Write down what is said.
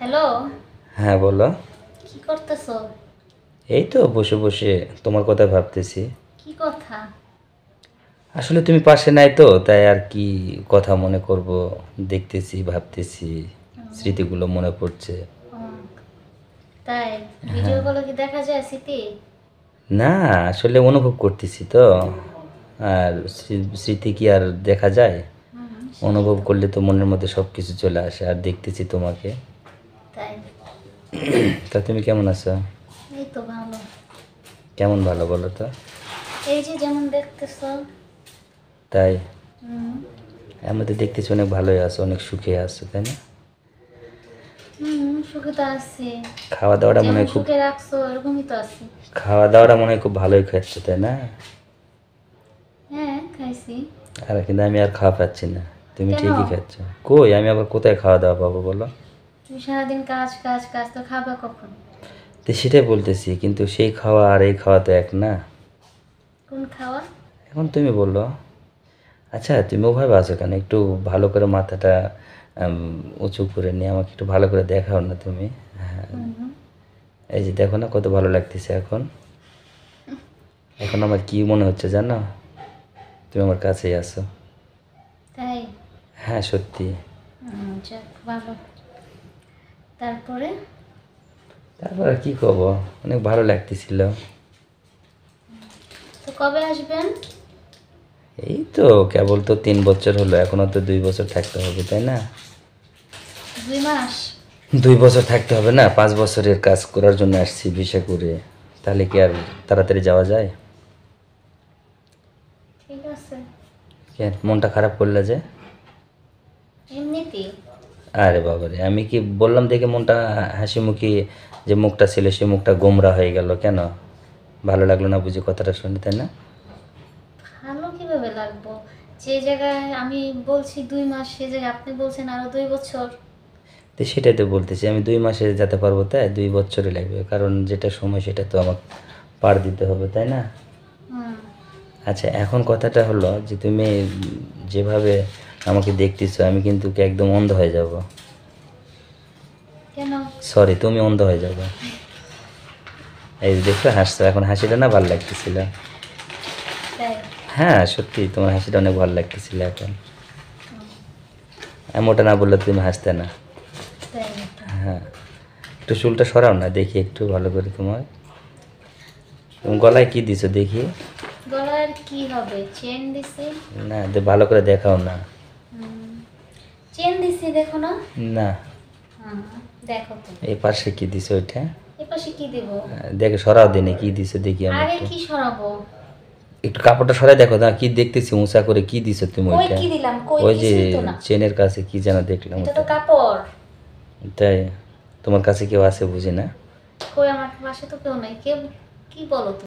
Hello. হ্যাঁ বলো। কি করতেছো? এই তো বসে বসে তোমার কথা ভাবতেছি। কি কথা? আসলে তুমি পাশে নাই তো তাই আর কি কথা মনে করব, দেখতেছি ভাবতেছি, স্মৃতিগুলো মনে পড়ছে। ও, তাই? ভিডিও কলে কি দেখা যায় স্মৃতি? না, আসলে অনুভব করতেছি তো। আর স্মৃতি কি আর দেখা যায়? সেটাই অনুভব তো। করলে তো মনের মধ্যে সব কিছু চলে আসে, আর দেখতেছি তোমাকে। তাই? তা তুমি কেমন আছো? এই তো ভালো। কেমন ভালো বলো তো? এই যে যেমন দেখতেছো। তাই? হুম। আমি তো দেখতেছি অনেক ভালোই আছো, অনেক সুখে আছো, তাই না? সুখে তো আছি। খাওয়া দাওয়াটা মনে যেমন হয় খুব, সুখে রাখছো এরকমই তো আছি। খাওয়া দাওয়াটা মনে হয় খুব ভালোই খাচ্ছ, তাই না? হ্যাঁ, খাইছি। আর কিন্তু আমি আর খাওয়া পাচ্ছি না। তুমি কেন? ঠিকই খাচ্ছ। কই, আমি আবার কোথায় খাওয়া দাওয়া পাবো বলো? তুমি সারাদিন কাজ কাজ কাজ, তো খাবা কখন? তো সেটাই বলতেছি, কিন্তু সেই খাওয়া আর এই খাওয়া তো এক না। কোন খাওয়া? এখন তুমি বললো। আচ্ছা, তুমি ওভাবে আছো কেন? একটু ভালো করে মাথাটা উঁচু করে নিয়ে আমাকে একটু ভালো করে দেখাও না তুমি। হ্যাঁ, হুম। এই যে দেখো না কত ভালো লাগতেছে এখন। এখন আমার কি মনে হচ্ছে জানো? তুমি আমার কাছেই আছো। তাই? হ্যাঁ সত্যি। যাক ভালো। তারপরে? তারপর আর কি করবো, অনেক ভালো লাগতেছিল। তো কবে আসবেন? এই তো কেবল তো 3 বছর হলো, এখনো তো 2 বছর থাকতে হবে, তাই না? 2 মাস? 2 বছর থাকতে হবে না? 5 বছরের কাজ করার জন্য আসছি ভিসা করে। তাহলে কি আর তাড়াতাড়ি যাওয়া যায়? ঠিক আছে। কেন মনটা খারাপ করলে যে? এমনিতেই। আরে বাবারে, আমি কি বললাম দেখে মনটা হাসি মুখী, যে মুখটা ছিল সে মুখটা গোমরা হয়ে গেল কেন? ভালো লাগলো না বুঝি কথাটা শুনে, তাই না? ভালো কিভাবে লাগবো? যে জায়গায় আমি বলছি 2 মাস, সে জায়গায় আপনি বলছেন আরো 2 বছর। তো সেটাই তো বলতেছি, আমি 2 মাসে যেতে পারবো তাই 2 বছরই লাগবে, কারণ যেটা সময় সেটা তো আমাকে পার দিতে হবে, তাই না? হুম। আচ্ছা, এখন কথাটা হলো যে তুমি যেভাবে আমাকে দেখতেছো আমি কিন্তু কি একদম অন্ধ হয়ে যাব। কেন? সরি, তুমি অন্ধ হয়ে যাবে। এই যে দেখছো হাসছো, এখন হাসিটা না ভালো লাগতেছিল। তাই? হ্যাঁ সত্যি, তোমার হাসিটা অনেক ভালো লাগতেছিল এখন। হুম, আমি ওটা না বললে তুমি হাসতে না। তাই নাকি? হ্যাঁ, একটু চুলটা সরাও না দেখি একটু ভালো করে তোমার। তুমি গলায় কি দিছো দেখি? গলার কি হবে? চেন দিছি। না, ভালো করে দেখাও না। চেন দিছি, দেখো না? না, হুম, দেখো তো। এই পাশে কি দিছো ওইটা? এপাশে কি দেব? দেখে সরাও দিনে কি দিছো দেখি আমি আরে একটু। কি সরাবো? একটু কাপড়টা সরাই দেখো না, কি দেখতেছি উঁচা করে কি দিছো তুমি কই ওইটা? কি দিলাম? কই, ওই যে কিছুই তো না। চেনের কাছে কি যেন দেখলাম এটা তো ওটা। কাপড়। তাই? তোমার কাছে কেউ আছে বুঝি না? কই, আমার পাশে তো কেউ নাই। কেউ? কি বলো তুমি?